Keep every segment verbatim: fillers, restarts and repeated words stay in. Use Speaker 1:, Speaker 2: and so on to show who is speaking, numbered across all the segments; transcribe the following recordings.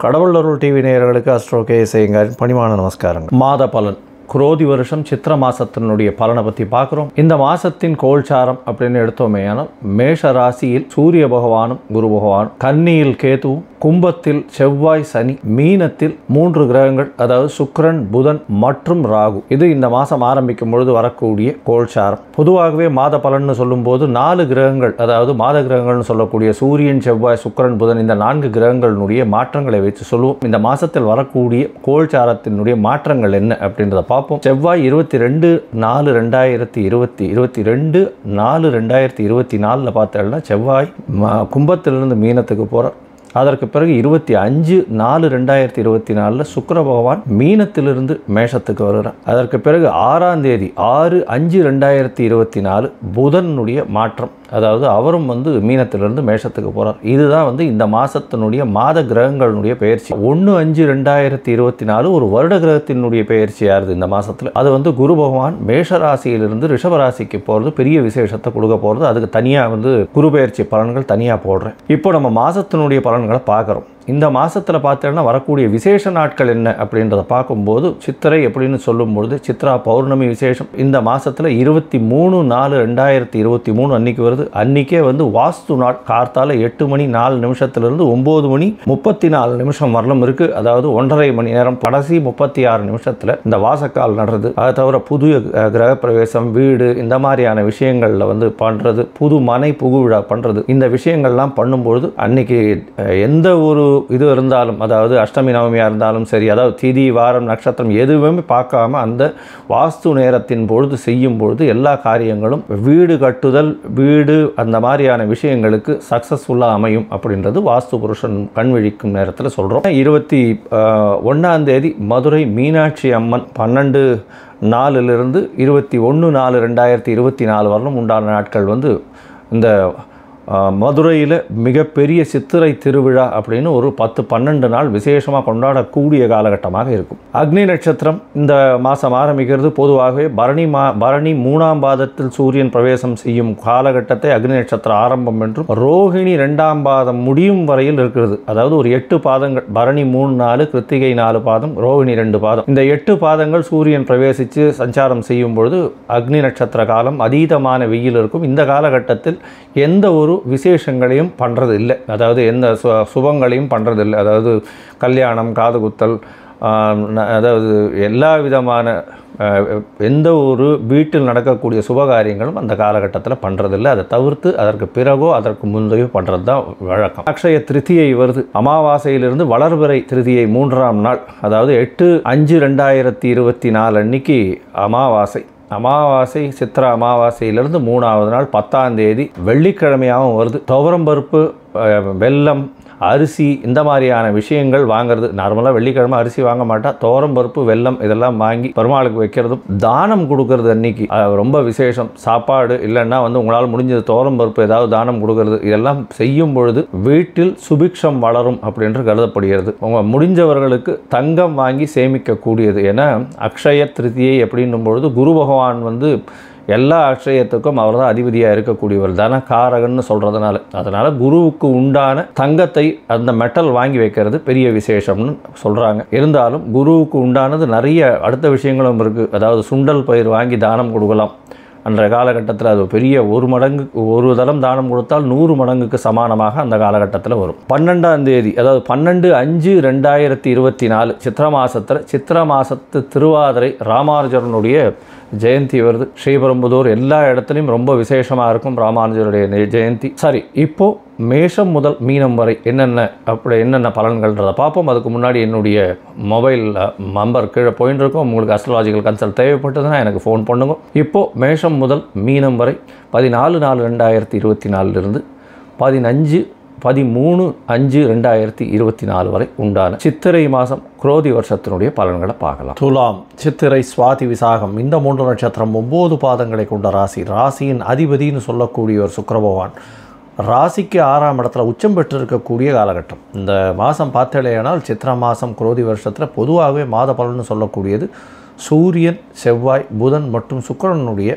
Speaker 1: கடவுள் அருள் டிவி நேயர்களுக்கு அஸ்ட்ரோ கே செய்யுங்க பணிவான நமஸ்காரங்கள். மாத பலன் குரோதி வருஷம் சித்திர மாசத்தினுடைய பலனை பற்றி பார்க்குறோம். இந்த மாசத்தின் கோல்சாரம் அப்படின்னு எடுத்தோமே ஆனால் மேஷ ராசியில் சூரிய பகவானும் குரு பகவான், கன்னியில் கேதுவும், கும்பத்தில் செவ்வாய் சனி, மீனத்தில் மூன்று கிரகங்கள் அதாவது சுக்கிரன் புதன் மற்றும் ராகு. இது இந்த மாதம் ஆரம்பிக்கும் பொழுது வரக்கூடிய கோல்சாரம். பொதுவாகவே மாத பலன்னு சொல்லும்போது நாலு கிரகங்கள் அதாவது மாத கிரகங்கள்னு சொல்லக்கூடிய சூரியன் செவ்வாய் சுக்கிரன் புதன் இந்த நான்கு கிரகங்களினுடைய மாற்றங்களை வச்சு சொல்லுவோம். இந்த மாதத்தில் வரக்கூடிய கோல்சாரத்தினுடைய மாற்றங்கள் என்ன அப்படின்றத பார்ப்போம். செவ்வாய் இருபத்தி ரெண்டு நாலு ரெண்டாயிரத்தி இருபத்தி இருபத்தி ரெண்டு நாலு ரெண்டாயிரத்தி இருபத்தி நாலில் பார்த்தோம்னா செவ்வாய் கும்பத்திலிருந்து மீனத்துக்கு போகிறார். அதற்கு பிறகு இருபத்தி அஞ்சு நாலு ரெண்டாயிரத்தி இருபத்தி நாலில் சுக்கிர பகவான் மீனத்திலிருந்து மேஷத்துக்கு வருகிறார். அதற்கு பிறகு ஆறாம் தேதி ஆறு அஞ்சு ரெண்டாயிரத்தி இருபத்தி நாலு புதனுடைய மாற்றம், அதாவது அவரும் வந்து மீனத்திலிருந்து மேஷத்துக்கு போகிறார். இதுதான் வந்து இந்த மாதத்தினுடைய மாத கிரகங்களுடைய பெயர்ச்சி. ஒன்று அஞ்சு ரெண்டாயிரத்தி இருபத்தி நாலு ஒரு வருட கிரகத்தினுடைய பெயர்ச்சியாகுது இந்த மாதத்தில். அது வந்து குரு பகவான் மேஷ ராசியிலிருந்து ரிஷபராசிக்கு போகிறது பெரிய விசேஷத்தை கொடுக்க போகிறது. அதுக்கு தனியாக வந்து குரு பெயர்ச்சி பலன்கள் தனியாக போடுறேன். இப்போ நம்ம மாதத்தினுடைய பலன்களை பார்க்குறோம். இந்த மாதத்தில் பார்த்தோன்னா வரக்கூடிய விசேஷ நாட்கள் என்ன அப்படின்றத பார்க்கும்போது சித்திரை அப்படின்னு சொல்லும்பொழுது சித்ரா பௌர்ணமி விசேஷம் இந்த மாதத்தில் இருபத்தி மூணு நாலு ரெண்டாயிரத்தி இருபத்தி மூணு அன்னைக்கு வருது. அன்றைக்கே வந்து வாஸ்து நாள் கார்த்தால எட்டு மணி நாலு நிமிஷத்துலேருந்து ஒம்பது மணி முப்பத்தி நாலு நிமிஷம் வரலும் இருக்குது. அதாவது ஒன்றரை மணி நேரம் கடைசி முப்பத்தி ஆறு நிமிஷத்தில் இந்த வாசக்கால் நடுறது. அதை தவிர புது கிரகப்பிரவேசம் வீடு இந்த மாதிரியான விஷயங்களில் வந்து பண்ணுறது, புது மனை புகு விழா பண்ணுறது, இந்த விஷயங்கள்லாம் பண்ணும்பொழுது அன்னைக்கு எந்த ஒரு இது இருந்தாலும் அதாவது அஷ்டமி நவமியாக இருந்தாலும் சரி, அதாவது திதி வாரம் நட்சத்திரம் எதுவுமே பார்க்காம அந்த வாஸ்து நேரத்தின் பொழுது செய்யும் பொழுது எல்லா காரியங்களும் வீடு கட்டுதல் வீடு அந்த மாதிரியான விஷயங்களுக்கு சக்ஸஸ்ஃபுல்லாக அமையும் அப்படின்றது வாஸ்து புருஷன் கண்விழிக்கும் நேரத்தில் சொல்கிறோம். இருபத்தி ஒன்றாம் தேதி மதுரை மீனாட்சி அம்மன் பன்னெண்டு நாலுலேருந்து இருபத்தி ஒன்று நாலு ரெண்டாயிரத்தி இருபத்தி நாலு வரலும் உண்டான நாட்கள் வந்து இந்த மதுரையில் மிகப்பெரிய சித்திரை திருவிழா அப்படின்னு ஒரு பத்து பன்னெண்டு நாள் விசேஷமாக கொண்டாடக்கூடிய காலகட்டமாக இருக்கும். அக்னி நட்சத்திரம் இந்த மாதம் ஆரம்பிக்கிறது. பொதுவாகவே பரணி மா பரணி மூணாம் பாதத்தில் சூரியன் பிரவேசம் செய்யும் காலகட்டத்தை அக்னி நட்சத்திரம் ஆரம்பம் என்றும் ரோஹிணி ரெண்டாம் பாதம் முடியும் வரையில் இருக்கிறது. அதாவது ஒரு எட்டு பாதங்கள், பரணி மூணு நாலு கிருத்திகை நாலு பாதம் ரோஹிணி ரெண்டு பாதம், இந்த எட்டு பாதங்கள் சூரியன் பிரவேசித்து சஞ்சாரம் செய்யும் பொழுது அக்னி நட்சத்திர காலம் அதீதமான வெயில் இருக்கும். இந்த காலகட்டத்தில் எந்த ஒரு விசேஷங்களையும் பண்ணுறது இல்லை, அதாவது எந்த சு சுபங்களையும் பண்ணுறது இல்லை. அதாவது கல்யாணம் காது குத்தல் அதாவது எல்லா விதமான எந்த ஒரு வீட்டில் நடக்கக்கூடிய சுபகாரியங்களும் அந்த காலகட்டத்தில் பண்ணுறதில்லை. அதை தவிர்த்து அதற்கு பிறகோ அதற்கு முந்தையோ பண்ணுறது தான் வழக்கம். அக்ஷய திருதியை வருது. அமாவாசையிலிருந்து வளர்பிறை திருதியை மூன்றாம் நாள் அதாவது எட்டு அஞ்சு ரெண்டாயிரத்தி இருபத்தி நாலு அன்னைக்கு அமாவாசை. அமாவாசை சித்திரை அமாவாசையிலிருந்து மூணாவது நாள் பத்தாம் தேதி வெள்ளிக்கிழமையாகவும் வருது. துவரம்பருப்பு வெல்லம் அரிசி இந்த மாதிரியான விஷயங்கள் வாங்கிறது. நார்மலாக வெள்ளிக்கிழமை அரிசி வாங்க மாட்டா, துவரம்பருப்பு வெல்லம் இதெல்லாம் வாங்கி பெருமாளுக்கு வைக்கிறதும் தானம் கொடுக்கறது அன்னைக்கு ரொம்ப விசேஷம். சாப்பாடு இல்லைன்னா வந்து உங்களால் முடிஞ்சது துவரம்பருப்பு ஏதாவது தானம் கொடுக்கறது, இதெல்லாம் செய்யும் பொழுது வீட்டில் சுபிக்ஷம் வளரும் அப்படின்று கருதப்படுகிறது. உங்கள் முடிஞ்சவர்களுக்கு தங்கம் வாங்கி சேமிக்கக்கூடியது. ஏன்னா அக்ஷய திருதியை அப்படின்னும் பொழுது குரு பகவான் வந்து எல்லா அக்ஷயத்துக்கும் அவர் தான் அதிபதியாக இருக்கக்கூடியவர், தனகாரகன்னு சொல்கிறதுனால. அதனால் குருவுக்கு உண்டான தங்கத்தை அந்த மெட்டல் வாங்கி வைக்கிறது பெரிய விசேஷம்னு சொல்கிறாங்க. இருந்தாலும் குருவுக்கு உண்டானது நிறைய அடுத்த விஷயங்களும் இருக்குது. அதாவது சுண்டல் பயிர் வாங்கி தானம் கொடுக்கலாம். அன்றைய காலகட்டத்தில் அது பெரிய ஒரு மடங்கு ஒரு தரம் தானம் கொடுத்தால் நூறு மடங்குக்கு சமானமாக அந்த காலகட்டத்தில் வரும். பன்னெண்டாம் தேதி அதாவது பன்னெண்டு அஞ்சு ரெண்டாயிரத்தி இருபத்தி நாலு சித்திர மாதத்தில் சித்திர மாதத்து திருவாதிரை ராமானுஜரனுடைய ஜெயந்தி வருது. ஸ்ரீபெரும்புதூர் எல்லா இடத்துலையும் ரொம்ப விசேஷமாக இருக்கும் ராமானுஜருடைய ஜெயந்தி. சரி, இப்போது மேஷம் முதல் மீனம் வரை என்னென்ன அப்படி என்னென்ன பலன்கள்ன்றதை பார்ப்போம். அதுக்கு முன்னாடி என்னுடைய மொபைல் நம்பர் கீழே போயின்னு இருக்கும். உங்களுக்கு அஸ்ட்ராலஜிக்கல் கன்சல்ட் தேவைப்பட்டதுன்னா எனக்கு ஃபோன் பண்ணுங்க. இப்போது மேஷம் முதல் மீனம் வரை பதினாலு நாலு ரெண்டாயிரத்தி இருபத்தி நாலுலேருந்து பதினஞ்சு பதிமூணு அஞ்சு ரெண்டாயிரத்தி இருபத்தி நாலு வரை உண்டான சித்திரை மாதம் குரோதி வருஷத்தினுடைய பலன்களை பார்க்கலாம். துலாம், சித்திரை, சுவாதி, விசாகம் இந்த மூன்று நட்சத்திரம் ஒம்பது பாதங்களை கொண்ட ராசி. ராசியின் அதிபதினு சொல்லக்கூடிய ஒரு சுக்கிர பகவான் ராசிக்கு ஆறாம் இடத்துல உச்சம் பெற்று இருக்கக்கூடிய காலகட்டம். இந்த மாதம் பார்த்தேனால் சித்திரை மாதம் குரோதி வருஷத்தில் பொதுவாகவே மாத பலன்னு சொல்லக்கூடியது சூரியன் செவ்வாய் புதன் மற்றும் சுக்கிரனுடைய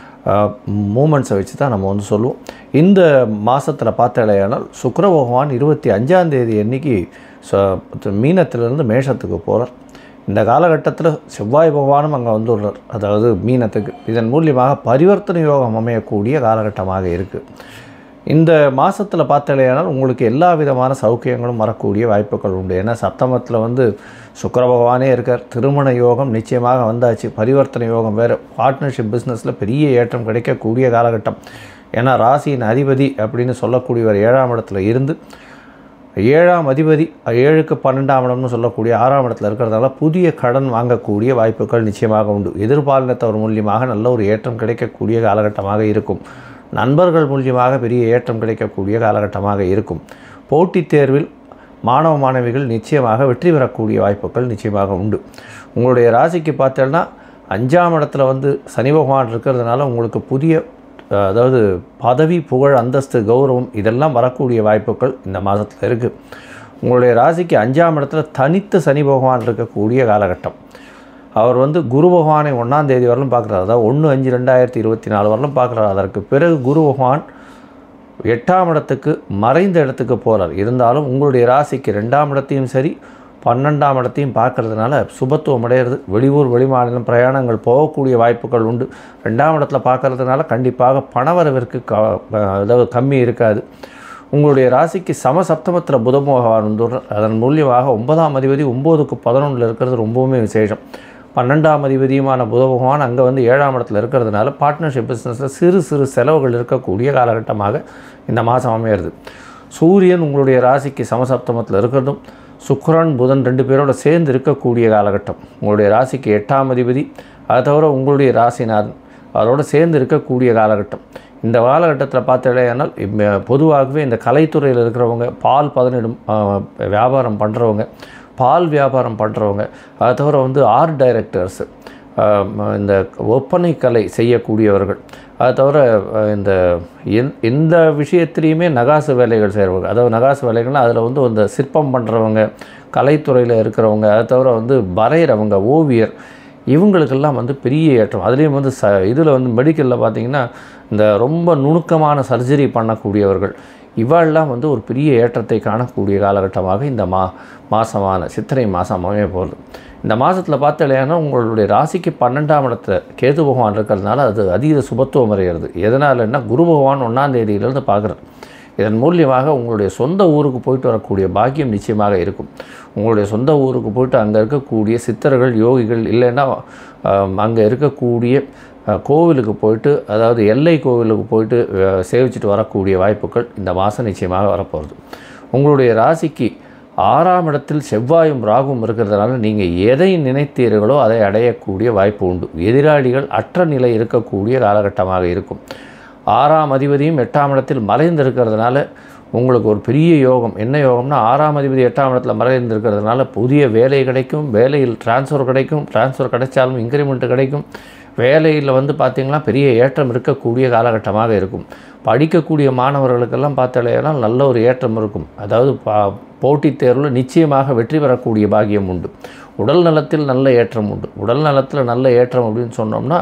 Speaker 1: மூமெண்ட்ஸை வச்சு தான் நம்ம வந்து சொல்லுவோம். இந்த மாதத்தில் பார்த்தாலேயானால் சுக்கிர பகவான் இருபத்தி அஞ்சாம் தேதி அன்னைக்கு ஸோ மீனத்திலிருந்து மேஷத்துக்கு போகிறார். இந்த காலகட்டத்தில் செவ்வாய் பகவானும் அங்கே வந்துடுறார், அதாவது மீனத்துக்கு. இதன் மூலியமாக பரிவர்த்தனை யோகம் அமையக்கூடிய காலகட்டமாக இருக்குது. இந்த மாதத்தில் பார்த்தாலேயானால் உங்களுக்கு எல்லா விதமான சௌக்கியங்களும் வரக்கூடிய வாய்ப்புகள் உண்டு. ஏன்னா சப்தமத்தில் வந்து சுக்கிர பகவானே இருக்கார். திருமண யோகம் நிச்சயமாக வந்தாச்சு. பரிவர்த்தனை யோகம் வேறு. பார்ட்னர்ஷிப் பிஸ்னஸில் பெரிய ஏற்றம் கிடைக்கக்கூடிய காலகட்டம். ஏன்னா ராசியின் அதிபதி அப்படின்னு சொல்லக்கூடியவர் ஏழாம் இடத்துல இருந்து, ஏழாம் அதிபதி ஏழுக்கு பன்னெண்டாம் இடம்னு சொல்லக்கூடிய ஆறாம் இடத்துல இருக்கிறதால புதிய கடன் வாங்கக்கூடிய வாய்ப்புகள் நிச்சயமாக உண்டு. எதிர்பாலினத்தவர் மூலியமாக நல்ல ஒரு ஏற்றம் கிடைக்கக்கூடிய காலகட்டமாக இருக்கும். நண்பர்கள் மூலியமாக பெரிய ஏற்றம் கிடைக்கக்கூடிய காலகட்டமாக இருக்கும். போட்டித் தேர்வில் மாணவ மாணவிகள் நிச்சயமாக வெற்றி பெறக்கூடிய வாய்ப்புகள் நிச்சயமாக உண்டு. உங்களுடைய ராசிக்கு பார்த்தோன்னா அஞ்சாம் இடத்துல வந்து சனி பகவான் இருக்கிறதுனால உங்களுக்கு புதிய அதாவது பதவி, புகழ், அந்தஸ்து, கௌரவம் இதெல்லாம் வரக்கூடிய வாய்ப்புகள் இந்த மாதத்தில் இருக்குது. உங்களுடைய ராசிக்கு அஞ்சாம் இடத்துல தனித்து சனி பகவான் இருக்கக்கூடிய காலகட்டம். அவர் வந்து குரு பகவானை ஒன்றாம் தேதி வரலும் பார்க்குறாரு. அதாவது ஒன்று அஞ்சு ரெண்டாயிரத்தி இருபத்தி நாலு வரலும் பார்க்குறாரு. அதற்கு பிறகு குரு பகவான் எட்டாம் இடத்துக்கு மறைந்த இடத்துக்கு போகிறார். இருந்தாலும் உங்களுடைய ராசிக்கு ரெண்டாம் இடத்தையும் சரி பன்னெண்டாம் இடத்தையும் பார்க்கறதுனால சுபத்துவம் அடைகிறது. வெளியூர் வெளிமாநிலம் பிரயாணங்கள் போகக்கூடிய வாய்ப்புகள் உண்டு. ரெண்டாம் இடத்துல பார்க்கறதுனால கண்டிப்பாக பணவரவிற்கு க அதாவது கம்மி இருக்காது. உங்களுடைய ராசிக்கு சமசப்தமத்தில் புத பகவான் வந்துடுறார். அதன் மூலியமாக ஒன்பதாம் அதிபதி ஒம்போதுக்கு பதினொன்றில் இருக்கிறது ரொம்பவுமே விசேஷம். பன்னெண்டாம் அதிபதியுமான புத பகவான் அங்கே வந்து ஏழாம் இடத்துல இருக்கிறதுனால பார்ட்னர்ஷிப் பிஸ்னஸில் சிறு சிறு செலவுகள் இருக்கக்கூடிய காலகட்டமாக இந்த மாதம் அமையிறது. சூரியன் உங்களுடைய ராசிக்கு சமசப்தமத்தில் இருக்கிறதும் சுக்கிரன் புதன் ரெண்டு பேரோட சேர்ந்து இருக்கக்கூடிய காலகட்டம். உங்களுடைய ராசிக்கு எட்டாம் அதிபதி, அதை தவிர உங்களுடைய ராசிநாதன் அதோடு சேர்ந்து இருக்கக்கூடிய காலகட்டம். இந்த காலகட்டத்தில் பார்த்தீங்கன்னா பொதுவாகவே இந்த கலைத்துறையில் இருக்கிறவங்க, பால் பதனிடும் வியாபாரம் பண்ணுறவங்க, பால் வியாபாரம் பண்ணுறவங்க, அதை தவிர வந்து ஆர்ட் டைரக்டர்ஸு, இந்த ஒப்பனை கலை செய்யக்கூடியவர்கள், அதை தவிர இந்த எந்த விஷயத்துலேயுமே நகாசு வேலைகள் செய்கிறவங்க, அதாவது நகாசு வேலைகள்னால் அதில் வந்து இந்த சிற்பம் பண்ணுறவங்க, கலைத்துறையில் இருக்கிறவங்க, அதை தவிர வந்து வரைகிறவங்க, ஓவியர், இவங்களுக்கெல்லாம் வந்து பெரிய ஏற்றம். அதுலேயும் வந்து ச இதில் வந்து மெடிக்கலில் பார்த்திங்கன்னா இந்த ரொம்ப நுணுக்கமான சர்ஜரி பண்ணக்கூடியவர்கள், இவெல்லாம் வந்து ஒரு பெரிய ஏற்றத்தை காணக்கூடிய காலகட்டமாக இந்த மா மாதமான சித்திரை மாதம் அமைய போகிறது. இந்த மாதத்தில் பார்த்தாலேனா உங்களுடைய ராசிக்கு பன்னெண்டாம் இடத்துல கேது பகவான் இருக்கிறதுனால அது அதீத சுபத்துவம் அடைகிறது. எதனாலன்னா குரு பகவான் ஒன்றாம் தேதியிலேருந்து பார்க்குறார். இதன் மூலியமாக உங்களுடைய சொந்த ஊருக்கு போயிட்டு வரக்கூடிய பாக்கியம் நிச்சயமாக இருக்கும். உங்களுடைய சொந்த ஊருக்கு போயிட்டு அங்கே இருக்கக்கூடிய சித்தர்கள், யோகிகள், இல்லைன்னா அங்கே இருக்கக்கூடிய கோவிலுக்கு போயிட்டு, அதாவது எல்லை கோவிலுக்கு போயிட்டு சேவிச்சுட்டு வரக்கூடிய வாய்ப்புகள் இந்த மாதம் நிச்சயமாக வரப்போகிறது. உங்களுடைய ராசிக்கு ஆறாம் இடத்தில் செவ்வாயும் ராகும் இருக்கிறதுனால நீங்கள் எதை நினைத்தீர்களோ அதை அடையக்கூடிய வாய்ப்பு உண்டு. எதிராளிகள் அற்ற நிலை இருக்கக்கூடிய காலகட்டமாக இருக்கும். ஆறாம் அதிபதியும் எட்டாம் இடத்தில் மறைந்திருக்கிறதுனால உங்களுக்கு ஒரு பெரிய யோகம். என்ன யோகம்னா, ஆறாம் அதிபதி எட்டாம் இடத்துல மறைந்திருக்கிறதுனால புதிய வேலை கிடைக்கும், வேலையில் டிரான்ஸ்ஃபர் கிடைக்கும், டிரான்ஸ்ஃபர் கிடைச்சாலும் இன்க்ரிமெண்ட் கிடைக்கும். வேலையில் வந்து பார்த்திங்கன்னா பெரிய ஏற்றம் இருக்கக்கூடிய காலகட்டமாக இருக்கும். படிக்கக்கூடிய மாணவர்களுக்கெல்லாம் பார்த்தாலேனா நல்ல ஒரு ஏற்றம் இருக்கும். அதாவது பா போட்டித் தேர்வில் நிச்சயமாக வெற்றி பெறக்கூடிய பாக்கியம் உண்டு. உடல் நலத்தில் நல்ல ஏற்றம் உண்டு. உடல் நலத்தில் நல்ல ஏற்றம் அப்படின்னு சொன்னோம்னா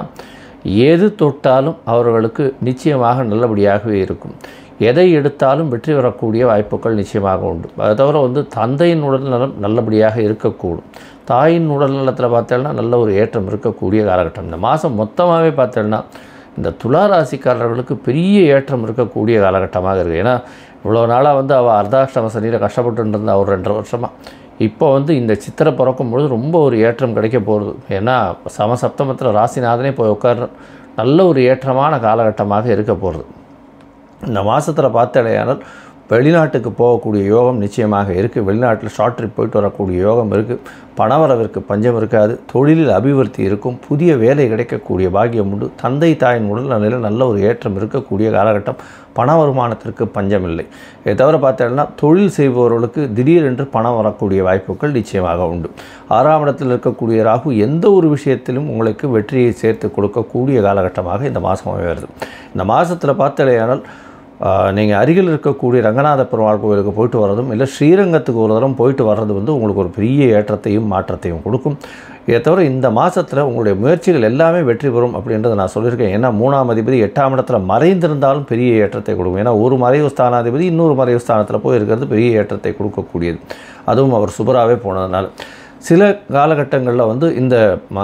Speaker 1: எது தொட்டாலும் அவர்களுக்கு நிச்சயமாக நல்லபடியாகவே இருக்கும். எதை எடுத்தாலும் வெற்றி பெறக்கூடிய வாய்ப்புகள் நிச்சயமாக உண்டு. அதை தவிர வந்து தந்தையின் உடல் நலம் நல்லபடியாக இருக்கக்கூடும். தாயின் உடல் நலத்தில் பார்த்தோம்னா நல்ல ஒரு ஏற்றம் இருக்கக்கூடிய காலகட்டம். இந்த மாதம் மொத்தமாகவே பார்த்தோம்னா இந்த துலா ராசிக்காரர்களுக்கு பெரிய ஏற்றம் இருக்கக்கூடிய காலகட்டமாக இருக்குது. ஏன்னா இவ்வளோ நாளாக வந்து அவள் அர்த்தாஷ்டம சனியில் கஷ்டப்பட்டு இருந்தா ஒரு ரெண்டரை வருஷமாக. இப்போ வந்து இந்த சித்திரை பிறக்கும் பொழுது ரொம்ப ஒரு ஏற்றம் கிடைக்க போகிறது. ஏன்னா சமசப்தமத்தில் ராசிநாதனே போய் உட்கார நல்ல ஒரு ஏற்றமான காலகட்டமாக இருக்க போகிறது. இந்த மாதத்தில் பார்த்தாலேயானால் வெளிநாட்டுக்கு போகக்கூடிய யோகம் நிச்சயமாக இருக்குது. வெளிநாட்டில் ஷார்ட் ட்ரிப் போயிட்டு வரக்கூடிய யோகம் இருக்குது. பணவரவிற்கு பஞ்சம் இருக்காது. தொழிலில் அபிவிருத்தி இருக்கும். புதிய வேலை கிடைக்கக்கூடிய பாக்கியம் உண்டு. தந்தை தாயின் உடல் நிலையில் நல்ல ஒரு ஏற்றம் இருக்கக்கூடிய காலகட்டம். பண வருமானத்திற்கு பஞ்சம் இல்லை. இதை தவிர பார்த்தோம்னா தொழில் செய்பவர்களுக்கு திடீரென்று பணம் வரக்கூடிய வாய்ப்புகள் நிச்சயமாக உண்டு. ஆறாம் இடத்தில் இருக்கக்கூடிய ராகு எந்த ஒரு விஷயத்திலும் உங்களுக்கு வெற்றியை சேர்த்து கொடுக்கக்கூடிய காலகட்டமாக இந்த மாதம் அமைகிறது. இந்த மாதத்தில் பார்த்தாலேயானால் நீங்கள் அருகில் இருக்கக்கூடிய ரங்கநாத பெருமாள் கோவிலுக்கு போயிட்டு வர்றதும் இல்லை ஸ்ரீரங்கத்துக்கு ஒரு தரம் போயிட்டு வர்றது வந்து உங்களுக்கு ஒரு பெரிய ஏற்றத்தையும் மாற்றத்தையும் கொடுக்கும். இதை தவிர இந்த மாதத்தில் உங்களுடைய முயற்சிகள் எல்லாமே வெற்றி பெறும் அப்படின்றத நான் சொல்லியிருக்கேன். ஏன்னா மூணாம் அதிபதி எட்டாம் இடத்துல மறைந்திருந்தாலும் பெரிய ஏற்றத்தை கொடுக்கும். ஏன்னா ஒரு மறைவு ஸ்தானாதிபதி இன்னொரு மறைவு ஸ்தானத்தில் போய் இருக்கிறது பெரிய ஏற்றத்தை கொடுக்கக்கூடியது. அதுவும் அவர் சுபராகவே போனதுனால சில காலகட்டங்களில் வந்து இந்த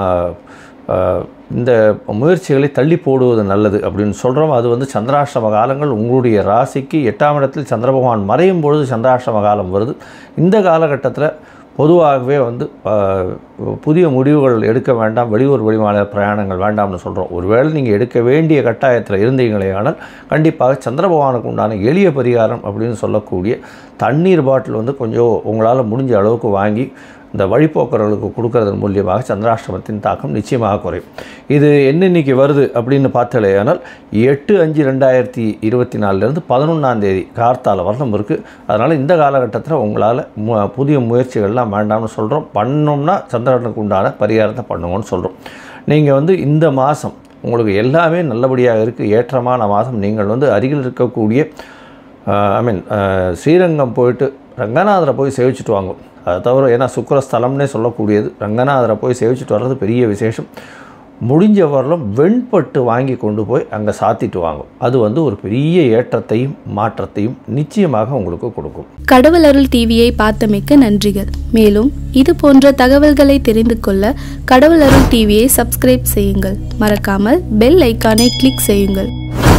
Speaker 1: இந்த முயற்சிகளை தள்ளி போடுவது நல்லது அப்படின்னு சொல்கிறோம். அது வந்து சந்திராஷ்டம காலங்கள். உங்களுடைய ராசிக்கு எட்டாம் இடத்தில் சந்திர பகவான் மறையும் பொழுது சந்திராஷ்டம காலம் வருது. இந்த காலகட்டத்தில் பொதுவாகவே வந்து புதிய முடிவுகள் எடுக்க வேண்டாம், வெளியூர் வெளிமாநில பிரயாணங்கள் வேண்டாம்னு சொல்கிறோம். ஒருவேளை நீங்கள் எடுக்க வேண்டிய கட்டாயத்தில் இருந்தீங்களே ஆனால் கண்டிப்பாக சந்திர பகவானுக்கு உண்டான எளிய பரிகாரம் அப்படின்னு சொல்லக்கூடிய தண்ணீர் பாட்டில் வந்து கொஞ்சம் உங்களால் முடிஞ்ச அளவுக்கு வாங்கி இந்த வழிபோக்கர்களுக்கு கொடுக்கறதன் மூலியமாக சந்திராஷ்டமத்தின் தாக்கம் நிச்சயமாக குறையும். இது என்னென்னைக்கு வருது அப்படின்னு பார்த்தாலே ஆனால் எட்டு அஞ்சு ரெண்டாயிரத்தி இருபத்தி நாலுலேருந்து பதினொன்றாம் தேதி கார்த்தால வரலும் இருக்குது. அதனால் இந்த காலகட்டத்தில் உங்களால் மு புதிய முயற்சிகள்லாம் வேண்டாம்னு சொல்கிறோம். பண்ணோம்னா சந்திரனுக்கு உண்டான பரிகாரத்தை பண்ணுங்கன்னு சொல்கிறோம். நீங்கள் வந்து இந்த மாதம் உங்களுக்கு எல்லாமே நல்லபடியாக இருக்குது, ஏற்றமான மாதம். நீங்கள் வந்து அருகில் இருக்கக்கூடிய ஐ மீன் ஸ்ரீரங்கம் போயிட்டு ரங்கநாதரை போய் சேவிச்சுட்டு வாங்க. அதை தவிர ஏன்னா சுக்கரஸ்தலம்னே சொல்லக்கூடியது, ரங்கநாதரை போய் சேவிச்சுட்டு வர்றது பெரிய விசேஷம். முடிஞ்ச வரலும் வெண்பட்டு வாங்கி கொண்டு போய் அங்கே சாத்திட்டு வாங்க. அது வந்து ஒரு பெரிய ஏற்றத்தையும் மாற்றத்தையும் நிச்சயமாக உங்களுக்கு கொடுக்கும்.
Speaker 2: கடவுள் அருள் டிவியை பார்த்தமைக்கு நன்றிகள். மேலும் இது போன்ற தகவல்களை தெரிந்து கொள்ள கடவுள் அருள் டிவியை சப்ஸ்கிரைப் செய்யுங்கள். மறக்காமல் பெல் ஐக்கானை கிளிக் செய்யுங்கள்.